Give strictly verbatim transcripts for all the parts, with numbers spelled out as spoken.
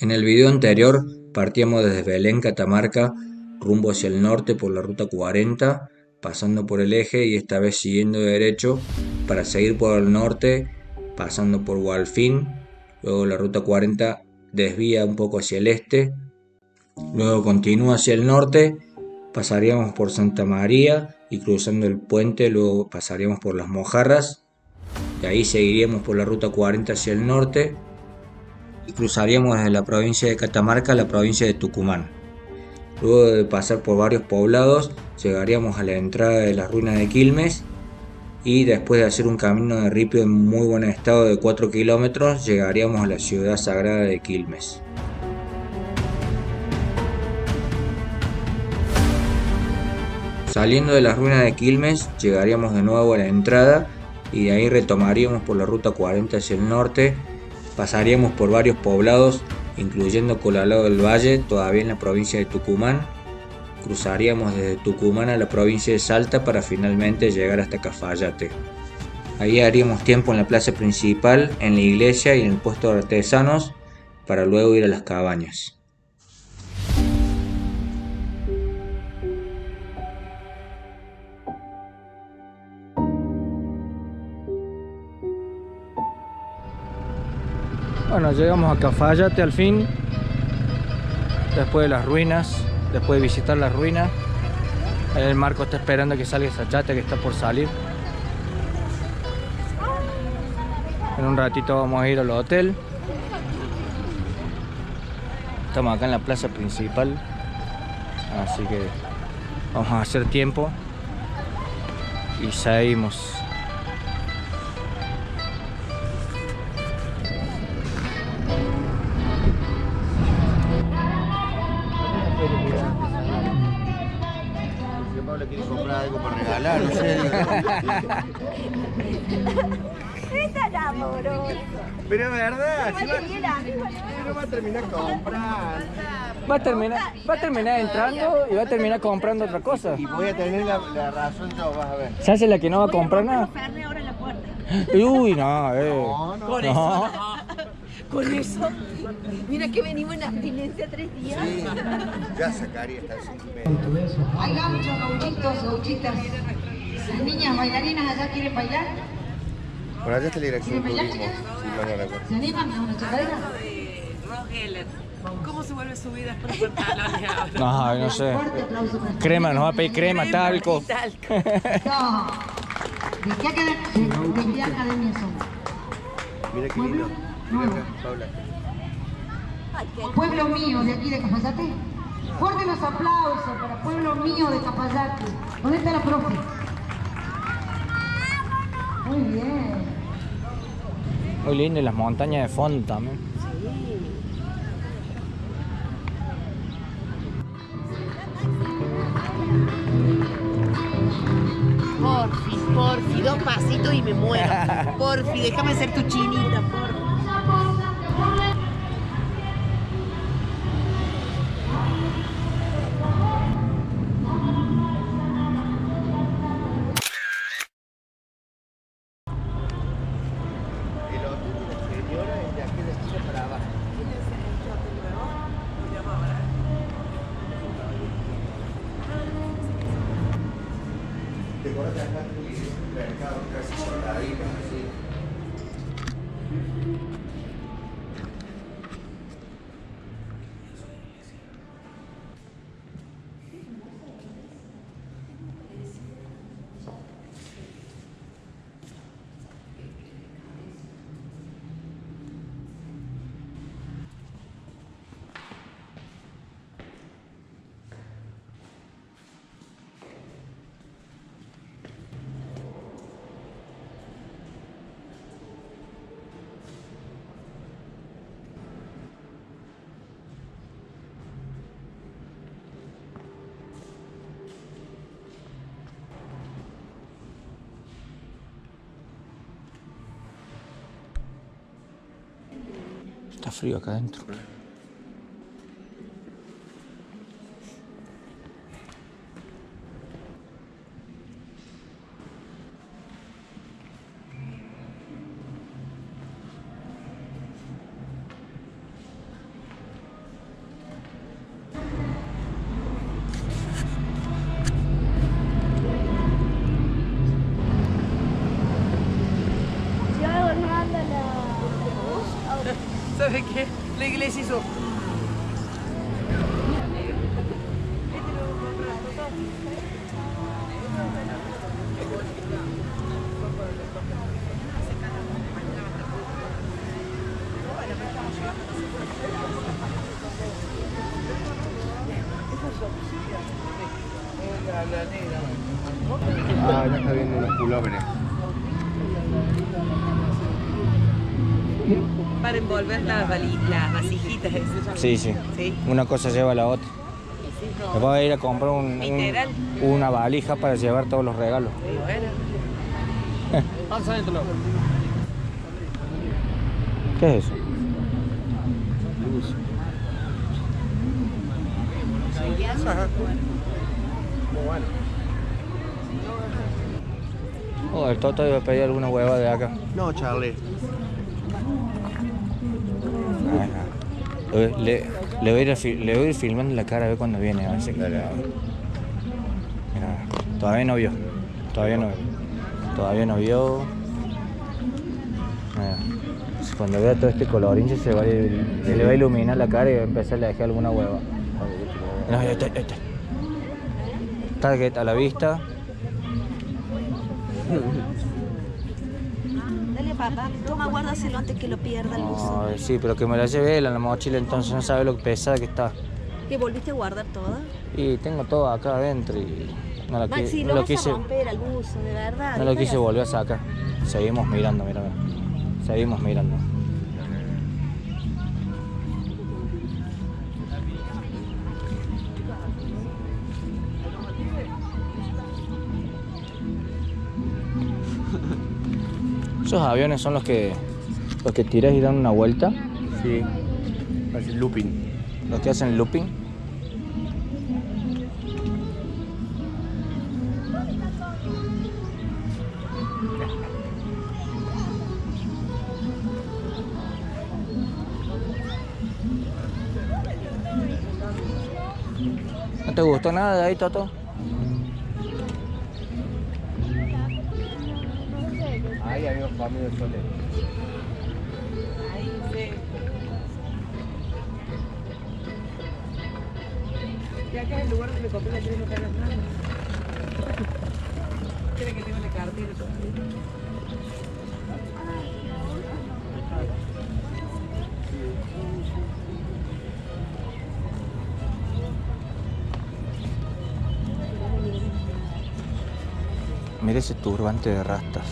En el video anterior partíamos desde Belén, Catamarca, rumbo hacia el norte por la ruta cuarenta, pasando por el eje y esta vez siguiendo derecho para seguir por el norte, pasando por Gualfín. Luego la ruta cuarenta desvía un poco hacia el este, luego continúa hacia el norte, pasaríamos por Santa María y cruzando el puente luego pasaríamos por Las Mojarras. De ahí seguiríamos por la ruta cuarenta hacia el norte y cruzaríamos desde la provincia de Catamarca a la provincia de Tucumán. Luego de pasar por varios poblados, llegaríamos a la entrada de las ruinas de Quilmes y después de hacer un camino de ripio en muy buen estado de cuatro kilómetros, llegaríamos a la ciudad sagrada de Quilmes. Saliendo de las ruinas de Quilmes, llegaríamos de nuevo a la entrada y de ahí retomaríamos por la ruta cuarenta hacia el norte. Pasaríamos por varios poblados, incluyendo Colalado del Valle, todavía en la provincia de Tucumán. Cruzaríamos desde Tucumán a la provincia de Salta para finalmente llegar hasta Cafayate. Ahí haríamos tiempo en la plaza principal, en la iglesia y en el puesto de artesanos, para luego ir a las cabañas. Bueno, llegamos a Cafayate al fin, después de las ruinas, después de visitar las ruinas. El Marco está esperando que salga esa chata que está por salir. En un ratito vamos a ir al hotel. Estamos acá en la plaza principal, así que vamos a hacer tiempo y seguimos. Le quiere comprar algo para regalar, no sé. Es tan amoroso. Pero es verdad, si va, no va a terminar comprando. Va a terminar, va a terminar entrando y va a terminar comprando otra cosa. Y voy a tener la, la razón yo, vas a ver. ¿Se hace la que no va a comprar nada? Ahora en la puerta. Uy, no, eh. No, no. Con No. eso. Con eso. Mira que venimos en abstinencia tres días. Sí, ya sacaría esta cinco y Hay gauchos, gauchitos, gauchitas. Las niñas bailarinas allá quieren bailar. Por allá está la dirección de ¿Quieren turismo. bailar, Sí, mañana acá. ¿Se animan a una chacadera? Rogeller. ¿Cómo se vuelve su vida por los pantalones ahora? No, no sé. Fuerte aplauso para Crema, nos va a pedir crema, talco. Talco. No. ¿De qué academia, de qué academia son? Mira qué lindo. Mira acá, Paula. Pueblo mío de aquí de Cafayate. Fuerte los aplausos para Pueblo mío de Cafayate. ¿Dónde está la profe? Muy bien. Muy lindo y las montañas de fondo también. Porfi, porfi, dos pasitos y me muero. Porfi, déjame ser tu chinita, porfi. El hotel de la señora es de aquella esquina para abajo. ¿Te acuerdas de acá en el mercado casi soldaditas así? Está frío acá adentro. ¿Sabes qué? La iglesia hizo. Ah, ya está viendo los pulóveres. Para envolver las, las vasijitas esas. Sí, sí, Sí. una cosa lleva a la otra. Me voy a ir a comprar un, un- Literal. una valija para llevar todos los regalos. Y bueno. ¿Qué es eso? Luz. Muy bueno. Oh, el Toto iba a pedir alguna hueva de acá. No, Charlie. Le, le, le voy a ir, a fi- le voy a ir filmando la cara a ver cuando viene. A ver si... Mira, todavía no vio. Todavía no vio. Todavía no vio. Mira, cuando vea todo este colorín se va a, se le va a iluminar la cara y va a empezar a dejar alguna hueva. No, ahí está, ahí está. Target a la vista. Dale, papá, toma, guárdaselo antes que lo pierda el buzo. Ay, sí, pero que me la lleve él en la mochila, entonces no sabe lo pesada que está. ¿Qué, volviste a guardar toda? Y tengo todo acá adentro y no lo, qui- Maxi, no lo lo vas quise, a romper al buzo, de verdad. no lo deja de quise volver a sacar. Seguimos mirando, mira, mira. Seguimos mirando. Esos aviones son los que los que tiras y dan una vuelta, Sí. Parece looping. los que hacen looping. ¿No te gustó nada de ahí, Toto? Ahí había comido el solete. Ahí sí. Y acá es el lugar donde me compré la crema para las manos. ¿Quiere que tenga la cartera todavía? Mira ese turbante de rastas.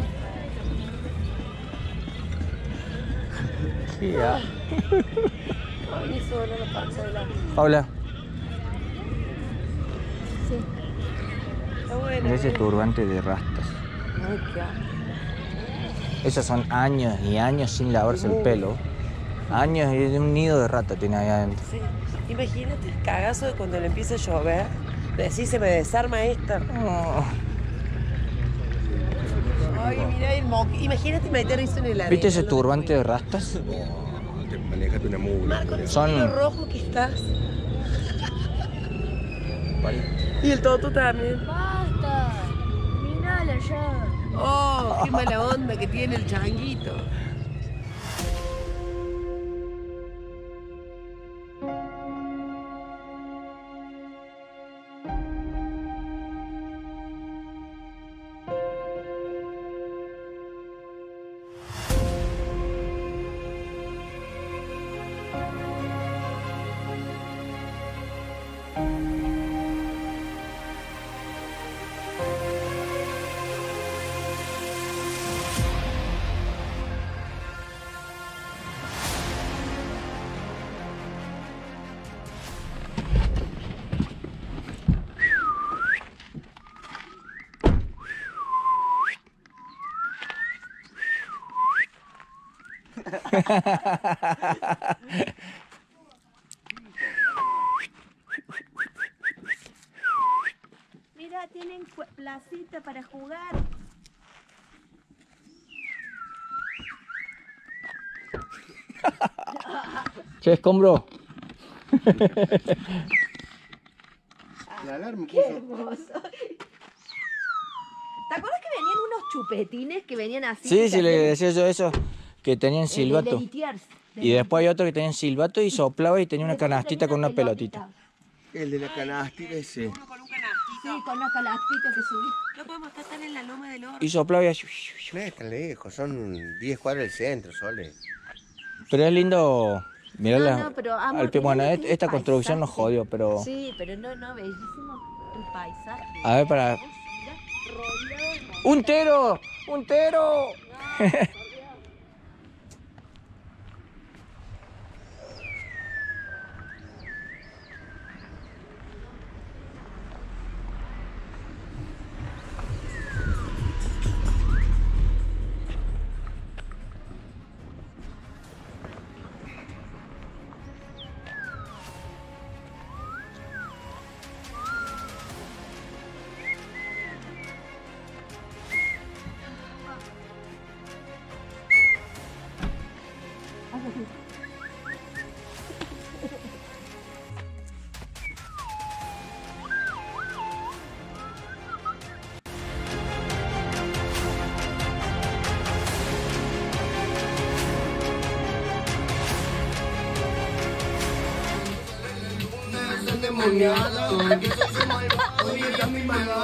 ¿Qué ha? Ni solo la panza de la... Paula, Sí. Está bueno. mira ese turbante de rastas. Ay, qué asco. Esos son años y años sin lavarse el pelo. Años y un nido de rata tiene ahí adentro. Sí. Imagínate el cagazo de cuando le empieza a llover. Decís, se me desarma esta. Oh. Ay, mira el mo... Imagínate meter eso en el arena. ¿Viste ese turbante de rastas? Oh, te manejate una mula. Marco, el Son- pelo rojo que estás. Y el Toto también. ¡Basta! Mirala ya. Oh, qué mala onda que tiene el changuito. Mira, tienen cu- placita para jugar. Che, escombro. La alarma ¡Qué puso. hermoso! ¿Te acuerdas que venían unos chupetines que venían así? Sí, que sí, le hacían- decía yo eso, que tenían el- silbato. el Letiers. Y después hay otro que tenía silbato y soplaba y tenía una canastita con una pelotita. El de la canastita ese. Uno con un canastito. Sí, con una calastita que subí. No podemos estar en la loma del oro. Y soplaba y así. No es tan lejos, son diez cuadras del centro, Sole. Pero es lindo. Mirá No, la, no, pero, amor, al pie- bueno, mirá et- qué esta construcción nos paisaje. jodió, pero. Sí, pero no, no, bellísimo el paisaje. A ver, para. Mirá, rodeado de montañas. ¡Un tero! ¡Un tero! Endemoniado, que soy su malvado y ella es mi malvada.